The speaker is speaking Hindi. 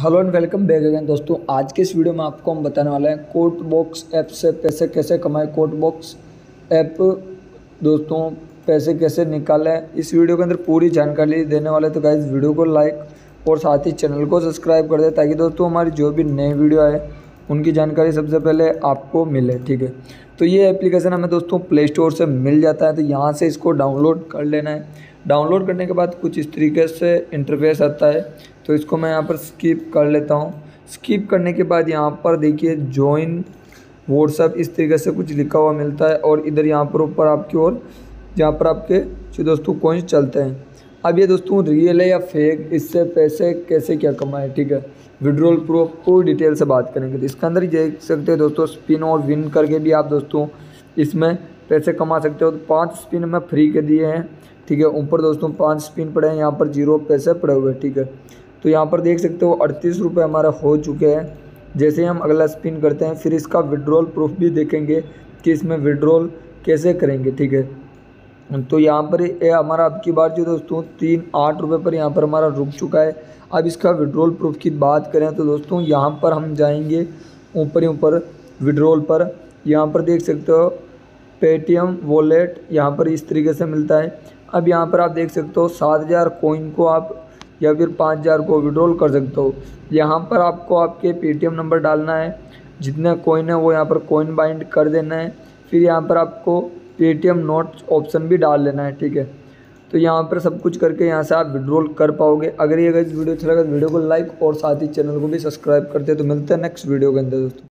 Hello and welcome back again दोस्तों। आज के इस वीडियो में आपको हम बताने वाले हैं कोटबॉक्स ऐप से पैसे कैसे कमाएं। कोटबॉक्स ऐप दोस्तों पैसे कैसे निकालें, इस वीडियो के अंदर पूरी जानकारी देने वाले। तो गाइस वीडियो को लाइक और साथ ही चैनल को सब्सक्राइब कर दें ताकि दोस्तों हमारी जो भी नई वीडियो आए उनकी जानकारी सबसे पहले आपको मिले। ठीक है, तो ये एप्लीकेशन हमें दोस्तों प्ले स्टोर से मिल जाता है, तो यहाँ से इसको डाउनलोड कर लेना है। डाउनलोड करने के बाद कुछ इस तरीके से इंटरफेस आता है, तो इसको मैं यहाँ पर स्किप कर लेता हूँ। स्किप करने के बाद यहाँ पर देखिए जॉइन व्हाट्सएप इस तरीके से कुछ लिखा हुआ मिलता है, और इधर यहाँ पर ऊपर आपकी ओर जहाँ पर आपके जो दोस्तों कॉइन्स चलते हैं। अब ये दोस्तों रियल है या फेक, इससे पैसे कैसे क्या कमाए। ठीक है, विड्रॉल प्रूफ पूरी डिटेल से बात करेंगे। तो इसके अंदर ही देख सकते हैं दोस्तों स्पिन और विन करके भी आप दोस्तों इसमें पैसे कमा सकते हो। तो 5 स्पिन में फ्री के दिए हैं। ठीक है, ऊपर दोस्तों 5 स्पिन पड़े हैं, यहाँ पर 0 पैसे पड़े हुए हैं। ठीक है, तो यहाँ पर देख सकते हो 38 रुपये हमारा हो चुके हैं। जैसे ही हम अगला स्पिन करते हैं फिर इसका विड्रॉल प्रूफ भी देखेंगे कि इसमें विड्रॉल कैसे करेंगे। ठीक है, तो यहाँ पर ये हमारा अब की बार जो दोस्तों 8 रुपये पर यहाँ पर हमारा रुक चुका है। अब इसका विड्रॉल प्रूफ की बात करें तो दोस्तों यहाँ पर हम जाएंगे ऊपर ही ऊपर विड्रॉल पर। यहाँ पर देख सकते हो पेटीएम वॉलेट यहाँ पर इस तरीके से मिलता है। अब यहाँ पर आप देख सकते हो 7000 कॉइन को आप या फिर 5000 को विड्रॉल कर सकते हो। यहाँ पर आपको आपके पेटीएम नंबर डालना है, जितने कॉइन है वो यहाँ पर कॉइन बाइंड कर देना है। फिर यहाँ पर आपको पेटीएम नोट्स ऑप्शन भी डाल लेना है। ठीक है, तो यहाँ पर सब कुछ करके यहाँ से आप विड्रॉल कर पाओगे। अगर ये वीडियो अच्छा लगा तो वीडियो को लाइक और साथ ही चैनल को भी सब्सक्राइब करते हैं। तो मिलते हैं नेक्स्ट वीडियो के अंदर दोस्तों।